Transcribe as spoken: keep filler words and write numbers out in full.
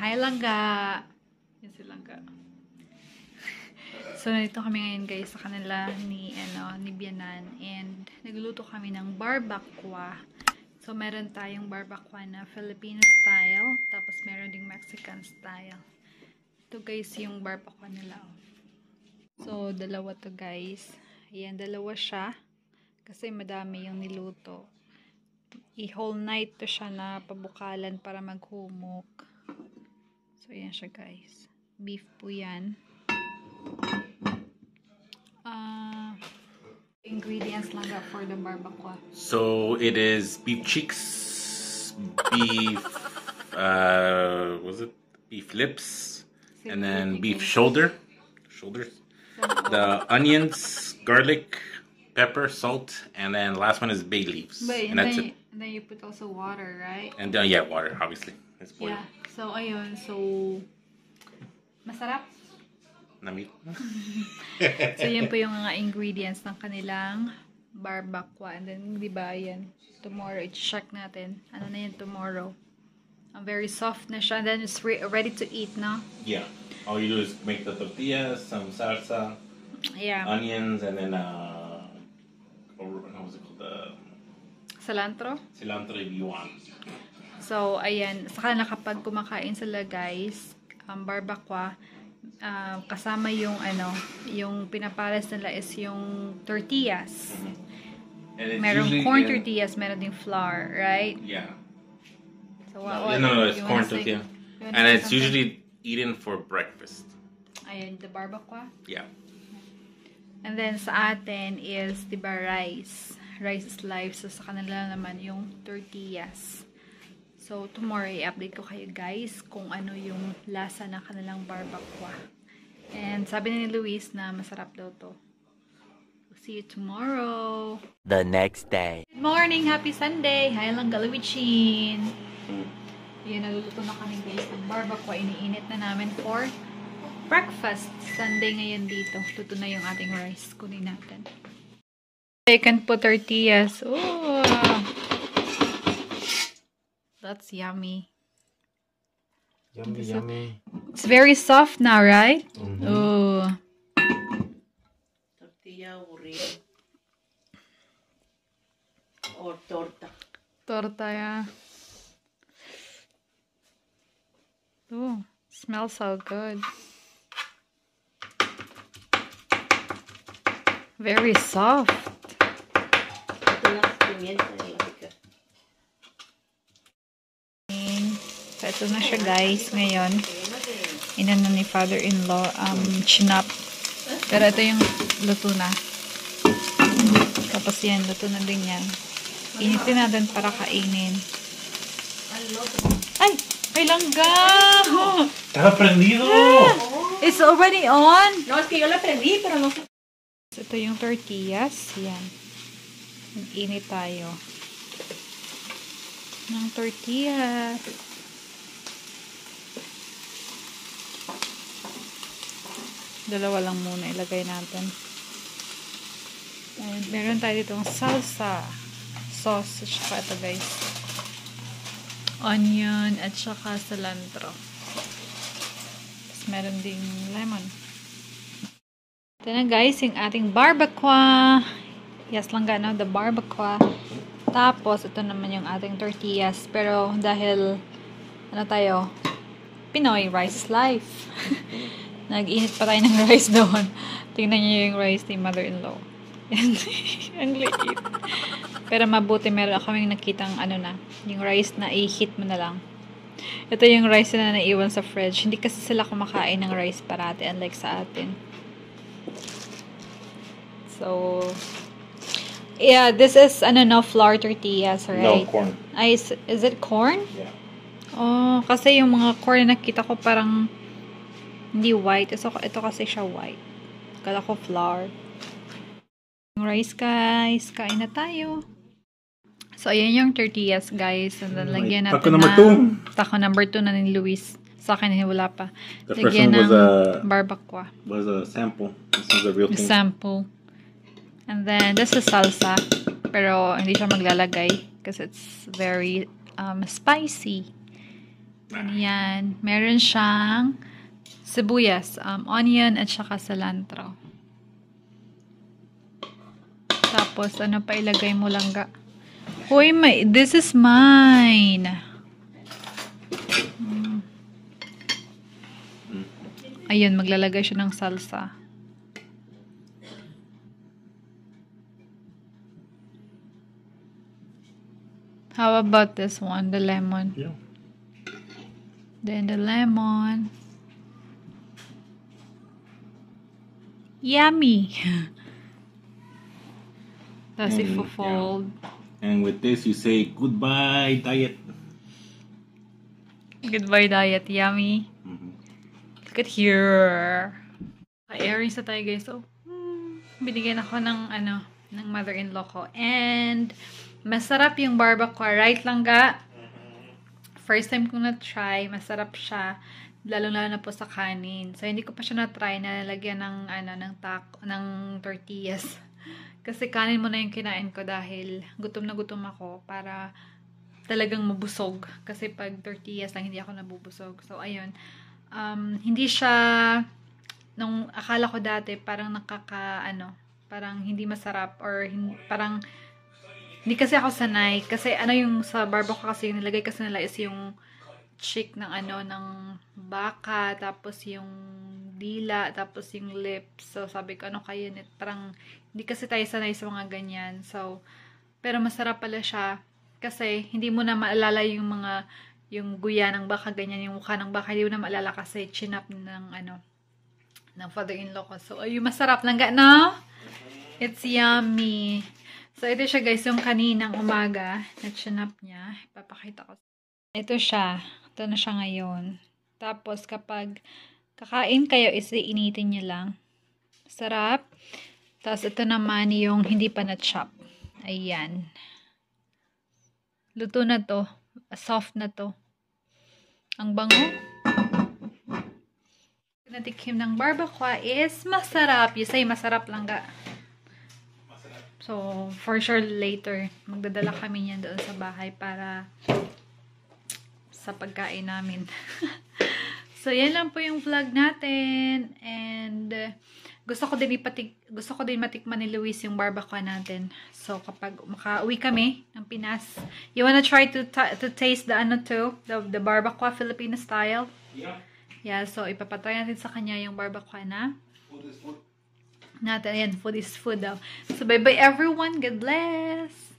Hi, Langga! Yan si Langga. So, nandito kami ngayon guys sa kanila ni, ano, ni Bianan. And, nagluto kami ng barbacoa. So, meron tayong barbacoa na Filipino style. Tapos, meron ding Mexican style. Ito guys, yung barbacoa nila. So, dalawa to guys. Ayan, dalawa siya. Kasi madami yung niluto. I-whole night to siya na pabukalan para maghumok. So, ayan siya guys. Beef po yan. Uh, ingredients lang for the barbacoa. So, it is beef cheeks, beef, uh, what was it? Beef lips, and then beef shoulder, shoulders. The onions, garlic, pepper, salt, and then the last one is bay leaves. But, and, and that's then, it. And then you put also water, right? And then, yeah, water, obviously. It's boiled. Yeah. So, ayun. So, masarap. Nami. So, yun po yung mga ingredients ng kanilang barbacoa. And then, di ba, yan. Tomorrow, i-check natin. Ano na yun tomorrow? Uh, very soft na siya. And then, it's re ready to eat, no? Yeah. All you do is make the tortillas, some salsa, Yeah. onions, and then, uh, what was it called? Uh, Cilantro? cilantro if you want. So, ayan. Saka na kapag kumakain sila, guys, um, barbacoa, uh, kasama yung, ano, yung pinapalas nila is yung tortillas. Mm-hmm. Merong corn in... tortillas, meron ding flour, right? Yeah. So, what, no, what, no, no, it's you corn say, tortilla. And it's something? Usually eaten for breakfast. Ayan, the barbacoa? Yeah. And then, sa atin is, diba, rice. Rice is life. So, sa kanila naman yung tortillas. So, tomorrow, i-update ko kayo guys kung ano yung lasa ng kanilang barbacoa. And sabi ni Luis na masarap daw to. We'll see you tomorrow. The next day. Good morning! Happy Sunday! Hi lang Galawichin! Yan, naluluto na kami guys ng barbacoa. Iniinit na namin for breakfast. Sunday ngayon dito. Luto na yung ating rice. Kunin natin. Bacon po tortillas. Oh! That's yummy. Yummy, yummy. It's very soft now, right? Mm-hmm. Oh. Tortilla aburrida. Or torta. Torta, yeah. Oh, smells so good. Very soft. So, ito na siya guys. Ngayon, inano ni father-in-law, um, chinap. Pero ito yung luto na. Tapos yan, luto na din yan. Initin natin para kainin. Ay! Ay, Langga! ¡Está prendido! It's already on! No, es que yo la prendí, pero no sé. So, ito yung tortillas. Yan. Init tayo. Ng tortillas. Dalawa lang muna ilagay natin. And meron tayo ditong salsa. Sauce. At saka ito guys. Onion at saka cilantro. Tapos meron ding lemon. Ito na guys, yung ating barbacoa. Yes lang gano, the barbacoa. Tapos, ito naman yung ating tortillas. Pero, dahil, ano tayo, Pinoy, rice is life. Nag-init pa tayo ng rice doon. Tingnan niyo yung rice ni mother-in-law. Ang liit. Pero mabuti, meron kaming nakitang, ano na, yung rice na i-heat mo na lang. Ito yung rice na naiwan sa fridge. Hindi kasi sila kumakain ng rice parati, unlike sa atin. So, yeah, this is, ano no, flour tortillas, right? No, corn. Ay, is, is it corn? Yeah. Oh, kasi yung mga corn na nakita ko parang hindi white. So, ito kasi siya white. Kala ko flour. Yung rice, guys. Kain na tayo. So, ayan yung tortillas, guys. And then, lagyan natin taco number two. Taco number two na ni Luis. Sa akin, wala pa. The Lagyan first one was ng a- barbacoa. Was a sample. This is a real thing. Sample. And then, this is salsa. Pero, hindi siya maglalagay. Kasi it's very um, spicy. Ganyan. Meron siyang sibuyas, um, onion, at saka cilantro. Tapos, ano pa ilagay mo lang ga? Hoy, may, this is mine. Hmm. Ayun, maglalagay siya ng salsa. How about this one, the lemon? Yeah. Then the lemon. Yummy. Tapos Mm, ifo-fold. And with this, you say goodbye, diet. Goodbye diet, yummy. Mhm. Look at here. Ka-earrings na tayo guys. So, hmm, binigyan ako ng ano, ng mother-in-law ko. And masarap yung barbacoa. Right lang ga? First time kong na-try. Masarap siya. Lalo-lalo na po sa kanin. So, hindi ko pa siya na-try na nalagyan ng, ano, ng, taco, ng tortillas. Kasi kanin mo na yung kinain ko dahil gutom na gutom ako para talagang mabusog. Kasi pag tortillas lang, hindi ako nabubusog. So, ayun. Um, hindi siya, nung akala ko dati, parang nakaka, ano, parang hindi masarap or hin, parang, hindi kasi ako sanay. Kasi ano yung sa barbacoa kasi, yung nilagay kasi nila is yung cheek ng ano, ng baka, tapos yung dila, tapos yung lips. So, sabi ko, ano kayo nit? Parang, hindi kasi tayo sanay sa mga ganyan. So, pero masarap pala siya. Kasi, hindi mo na maalala yung mga, yung guya ng baka, ganyan, yung mukha ng baka, hindi mo na maalala kasi chinap ng, ano, ng father-in-law ko. So, ayun, masarap lang, no? It's yummy. So, ito siya, guys, yung kaninang umaga na chinap niya. Ipapakita ko. Ito siya. Ito na siya ngayon. Tapos, kapag kakain kayo, is iinitin nyo lang. Sarap. Tapos, ito naman yung hindi pa na-chop. Ayan. Luto na to. Soft na to. Ang bango. Natikim ng barbacoa is masarap. You say masarap lang ga. So, for sure later, magdadala kami niyan doon sa bahay para sa pagkain namin. So, yan lang po yung vlog natin. And, uh, gusto ko din ipatik gusto ko din matikman ni Luis yung barbacoa natin. So, kapag makauwi kami ng Pinas, you wanna try to to taste the ano too? The, the barbacoa Filipino style? Yeah. Yeah, so ipapatry natin sa kanya yung barbacoa na. Food is food. Natin, ayan, food is food daw. So, bye-bye everyone. God bless!